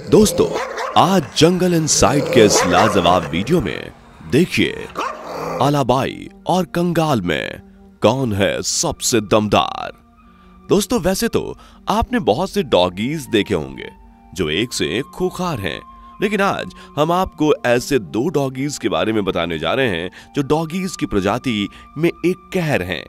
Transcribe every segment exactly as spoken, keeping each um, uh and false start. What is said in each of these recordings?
दोस्तों, आज जंगल इनसाइड के इस लाजवाब वीडियो में देखिए अलाबाई और कंगाल में कौन है सबसे दमदार। दोस्तों, वैसे तो आपने बहुत से डॉगीज देखे होंगे जो एक से एक खूंखार हैं, लेकिन आज हम आपको ऐसे दो डॉगीज के बारे में बताने जा रहे हैं जो डॉगीज की प्रजाति में एक कहर हैं।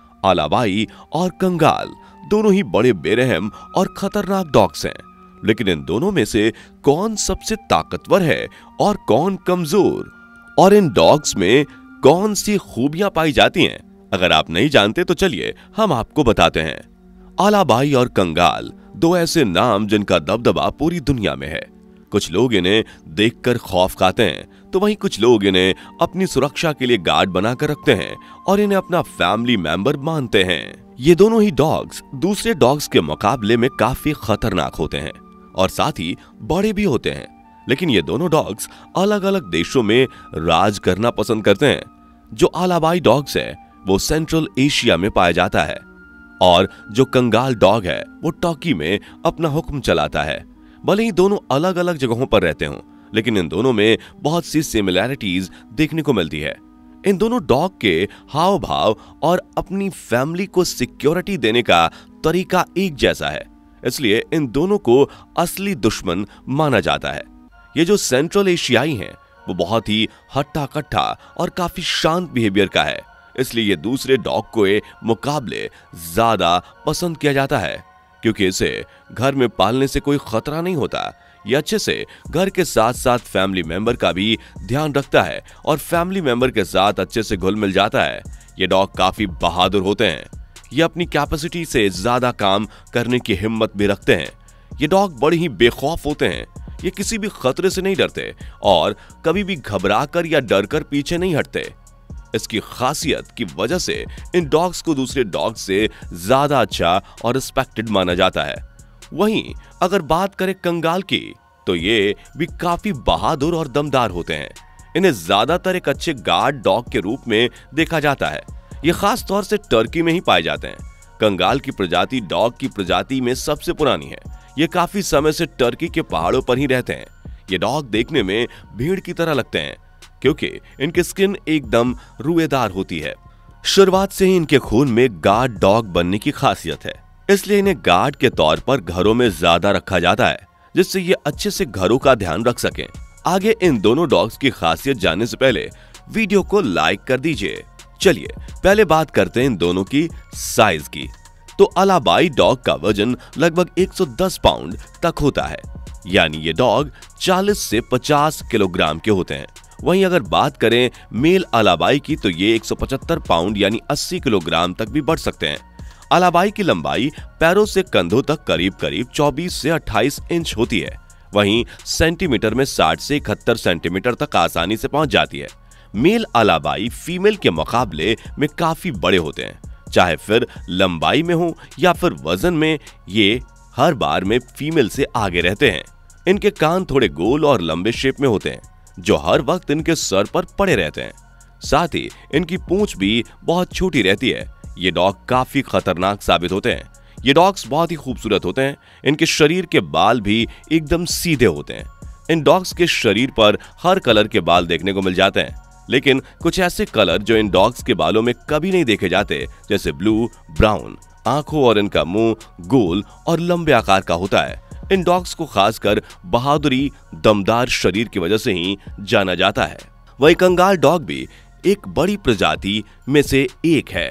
अलाबाई और कंगाल दोनों ही बड़े बेरहम और खतरनाक डॉग्स हैं, लेकिन इन दोनों में से कौन सबसे ताकतवर है और कौन कमजोर, और इन डॉग्स में कौन सी खूबियां पाई जाती हैं, अगर आप नहीं जानते तो चलिए हम आपको बताते हैं। अलाबाई और कंगाल दो ऐसे नाम जिनका दबदबा पूरी दुनिया में है। कुछ लोग इन्हें देखकर खौफ खाते हैं, तो वहीं कुछ लोग इन्हें अपनी सुरक्षा के लिए गार्ड बनाकर रखते हैं और इन्हें अपना फैमिली मेंबर मानते हैं। ये दोनों ही डॉग्स दूसरे डॉग्स के मुकाबले में काफी खतरनाक होते हैं और साथ ही बड़े भी होते हैं, लेकिन ये दोनों डॉग्स अलग अलग देशों में राज करना पसंद करते हैं। जो अलाबाई डॉग्स है वो सेंट्रल एशिया में पाया जाता है और जो कंगाल डॉग है वो टर्की में अपना हुक्म चलाता है। भले ही दोनों अलग अलग जगहों पर रहते हों, लेकिन इन दोनों में बहुत सी सिमिलैरिटीज देखने को मिलती है। इन दोनों डॉग के हाव भाव और अपनी फैमिली को सिक्योरिटी देने का तरीका एक जैसा है, इसलिए इन दोनों को असली दुश्मन माना जाता है। ये जो सेंट्रल एशियाई हैं वो बहुत ही हट्टा कट्टा और काफी शांत बिहेवियर का है, इसलिए ये दूसरे डॉग के मुकाबले ज्यादा पसंद किया जाता है, क्योंकि इसे घर में पालने से कोई खतरा नहीं होता। ये अच्छे से घर के साथ साथ फैमिली मेंबर का भी ध्यान रखता है और फैमिली मेंबर के साथ अच्छे से घुल मिल जाता है। ये डॉग काफी बहादुर होते हैं। ये अपनी कैपेसिटी से ज्यादा काम करने की हिम्मत भी रखते हैं। ये डॉग बड़े ही बेखौफ होते हैं। ये किसी भी खतरे से नहीं डरते और कभी भी घबराकर या डरकर पीछे नहीं हटते। इसकी खासियत की वजह से इन डॉग्स को दूसरे डॉग्स से ज्यादा अच्छा और रिस्पेक्टेड माना जाता है। वहीं अगर बात करें कंगाल की, तो ये भी काफी बहादुर और दमदार होते हैं। इन्हें ज्यादातर एक अच्छे गार्ड डॉग के रूप में देखा जाता है। ये खास तौर से टर्की में ही पाए जाते हैं। कंगाल की प्रजाति डॉग की प्रजाति में सबसे पुरानी है। ये काफी समय से टर्की के पहाड़ों पर ही रहते हैं। ये डॉग देखने में भीड़ की तरह लगते हैं, क्योंकि इनकी स्किन एकदम रुएदार होती है। शुरुआत से ही इनके खून में गार्ड डॉग बनने की खासियत है, इसलिए इन्हें गार्ड के तौर पर घरों में ज्यादा रखा जाता है, जिससे ये अच्छे से घरों का ध्यान रख सकें। आगे इन दोनों डॉग्स की खासियत जानने से पहले वीडियो को लाइक कर दीजिए। चलिए पहले बात करते हैं इन दोनों की साइज की। तो अलाबाई डॉग का वजन लगभग एक सौ दस पाउंड तक होता है, यानी ये डॉग चालीस से पचास किलोग्राम के होते हैं। वहीं अगर बात करें मेल अलाबाई की, तो ये एक सौ पचहत्तर पाउंड यानी अस्सी किलोग्राम तक भी बढ़ सकते हैं। अलाबाई की लंबाई पैरों से कंधों तक करीब करीब चौबीस से अट्ठाईस इंच होती है। वहीं सेंटीमीटर में साठ से इकहत्तर सेंटीमीटर तक आसानी से पहुंच जाती है। मेल अलाबाई फीमेल के मुकाबले में काफी बड़े होते हैं, चाहे फिर लंबाई में हो या फिर वजन में, ये हर बार में फीमेल से आगे रहते हैं। इनके कान थोड़े गोल और लंबे शेप में होते हैं, जो हर वक्त इनके सर पर पड़े रहते हैं। साथ ही इनकी पूंछ भी बहुत छोटी रहती है। ये डॉग काफी खतरनाक साबित होते हैं। ये डॉग्स बहुत ही खूबसूरत होते हैं। इनके शरीर के बाल भी एकदम सीधे होते हैं। इन डॉग्स के शरीर पर हर कलर के बाल देखने को मिल जाते हैं, लेकिन कुछ ऐसे कलर जो इन डॉग्स के बालों में कभी नहीं देखे जाते, जैसे ब्लू, ब्राउन। आंखों और इनका मुंह गोल और लंबे आकार का होता है। इन डॉग्स को खासकर बहादुरी, दमदार शरीर की वजह से ही जाना जाता है। वही कंगाल डॉग भी एक बड़ी प्रजाति में से एक है।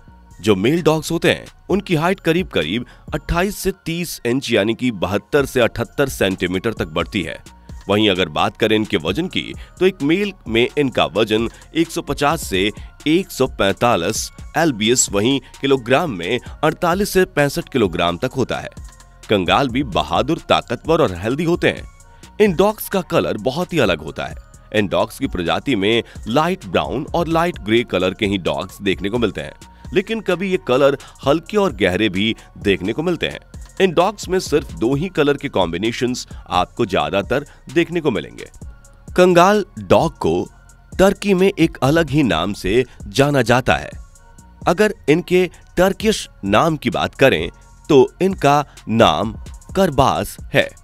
जो मेल डॉग्स होते हैं उनकी हाइट करीब करीब अट्ठाईस से तीस इंच यानी कि बहत्तर से अठहत्तर सेंटीमीटर तक बढ़ती है। वहीं अगर बात करें इनके वजन की, तो एक मेल में इनका वजन एक सौ पचास से एक सौ पैंतालीस एलबीएस, वहीं किलोग्राम में अड़तालीस से पैंसठ किलोग्राम तक होता है। कंगाल भी बहादुर, ताकतवर और हेल्दी होते हैं। इन डॉग्स का कलर बहुत ही अलग होता है। इन डॉग्स की प्रजाति में लाइट ब्राउन और लाइट ग्रे कलर के ही डॉग्स देखने को मिलते हैं, लेकिन कभी ये कलर हल्के और गहरे भी देखने को मिलते हैं। इन डॉग्स में सिर्फ दो ही कलर के कॉम्बिनेशंस आपको ज्यादातर देखने को मिलेंगे। कंगाल डॉग को टर्की में एक अलग ही नाम से जाना जाता है। अगर इनके टर्किश नाम की बात करें तो इनका नाम करबास है,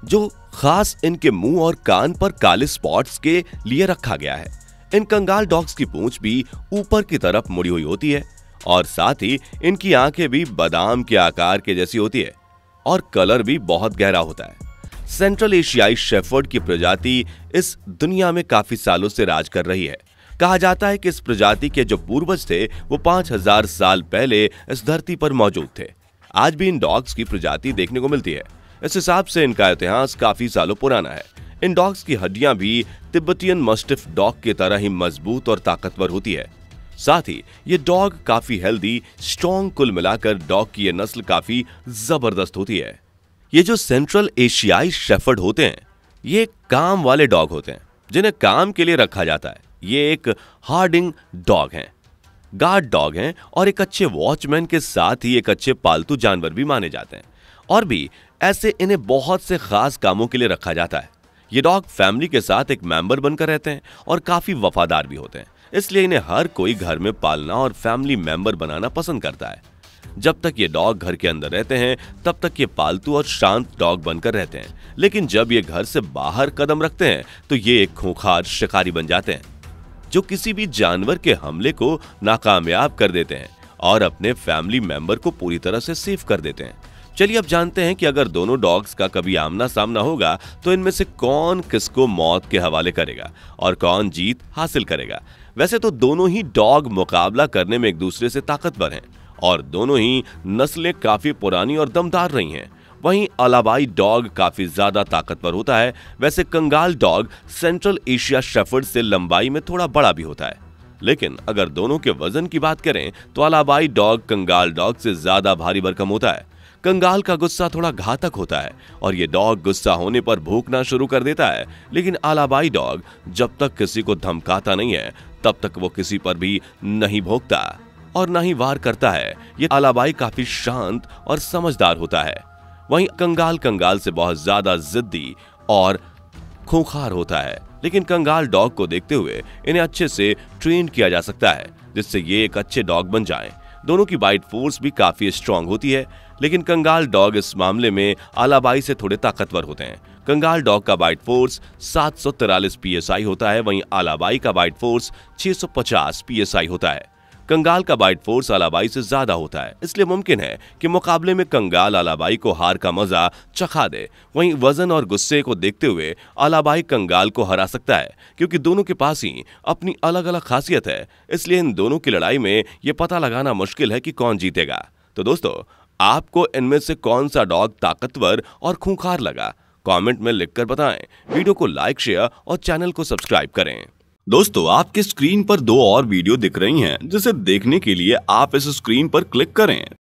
जो खास इनके मुंह और कान पर काले स्पॉट्स के लिए रखा गया है। इन कंगाल डॉग्स की पूंछ भी ऊपर की तरफ मुड़ी हुई होती है और साथ ही इनकी आंखें भी बादाम के आकार के जैसी होती है और कलर भी बहुत गहरा होता है। सेंट्रल एशियाई शेफर्ड की प्रजाति इस दुनिया में काफी सालों से राज कर रही है। कहा जाता है कि इस प्रजाति के जो पूर्वज थे वो पांच हजार साल पहले इस धरती पर मौजूद थे। आज भी इन डॉग्स की प्रजाति देखने को मिलती है। इस हिसाब से इनका इतिहास काफी सालों पुराना है। इन डॉग्स की हड्डियां भी तिब्बतियन मस्टिफ डॉग की तरह ही मजबूत और ताकतवर होती है। साथ ही ये डॉग काफी हेल्दी, स्ट्रॉन्ग, कुल मिलाकर डॉग की ये नस्ल काफी जबरदस्त होती है। ये जो सेंट्रल एशियाई शेफर्ड होते हैं ये काम वाले डॉग होते हैं जिन्हें काम के लिए रखा जाता है। ये एक हार्डिंग डॉग हैं, गार्ड डॉग हैं और एक अच्छे वॉचमैन के साथ ही एक अच्छे पालतू जानवर भी माने जाते हैं। और भी ऐसे इन्हें बहुत से खास कामों के लिए रखा जाता है। ये डॉग फैमिली के साथ एक मेंबर बनकर रहते हैं और काफी वफादार भी होते हैं, इसलिए इन्हें हर कोई घर में पालना और फैमिली मेंबर बनाना पसंद करता है। जब तक ये डॉग घर के अंदर रहते हैं तब तक ये पालतू और शांत डॉग बनकर रहते हैं, लेकिन जब ये घर से बाहर कदम रखते हैं तो ये एक खूंखार शिकारी बन जाते हैं जो किसी भी जानवर के हमले को नाकामयाब कर देते हैं और अपने फैमिली मेंबर को पूरी तरह से सेफ कर देते हैं। चलिए अब जानते हैं कि अगर दोनों डॉग्स का कभी आमना सामना होगा तो इनमें से कौन किसको मौत के हवाले करेगा और कौन जीत हासिल करेगा। वैसे तो दोनों ही डॉग मुकाबला करने में एक दूसरे से ताकतवर हैं और दोनों ही नस्लें काफी पुरानी और दमदार रही हैं। वहीं अलाबाई डॉग काफी ज्यादा ताकतवर होता है। वैसे कंगाल डॉग सेंट्रल एशिया शेफर्ड से लंबाई में थोड़ा बड़ा भी होता है, लेकिन अगर दोनों के वजन की बात करें तो अलाबाई डॉग कंगाल डॉग से ज्यादा भारी भरकम होता है। कंगाल का गुस्सा थोड़ा घातक होता है और ये डॉग गुस्सा होने पर भौंकना शुरू कर देता है, लेकिन अलाबाई डॉग जब तक किसी को धमकाता नहीं है तब तक वो किसी पर भी नहीं भौंकता और ना ही वार करता है। ये अलाबाई काफी शांत और समझदार होता है। वहीं कंगाल कंगाल से बहुत ज्यादा जिद्दी और खूंखार होता है, लेकिन कंगाल डॉग को देखते हुए इन्हें अच्छे से ट्रेन किया जा सकता है जिससे ये एक अच्छे डॉग बन जाएं। दोनों की बाइट फोर्स भी काफी स्ट्रांग होती है, लेकिन कंगाल डॉग इस मामले में अलाबाई से थोड़े ताकतवर होते हैं। कंगाल डॉग का बाइट फोर्स सात सौ तिरालीस पी एस आई होता है, वहीं अलाबाई का बाइट फोर्स छह सौ पचास पी एस आई होता है। कंगाल का बाइट फोर्स अलाबाई से ज्यादा होता है, इसलिए मुमकिन है कि मुकाबले में कंगाल अलाबाई को हार का मजा चखा दे। वहीं वजन और गुस्से को देखते हुए अलाबाई कंगाल को हरा सकता है, क्योंकि दोनों के पास ही अपनी अलग अलग खासियत है। इसलिए इन दोनों की लड़ाई में यह पता लगाना मुश्किल है कि कौन जीतेगा। तो दोस्तों, आपको इनमें से कौन सा डॉग ताकतवर और खूंखार लगा, कमेंट में लिखकर बताएं। वीडियो को लाइक, शेयर और चैनल को सब्सक्राइब करें। दोस्तों, आपके स्क्रीन पर दो और वीडियो दिख रही हैं, जिसे देखने के लिए आप इस स्क्रीन पर क्लिक करें।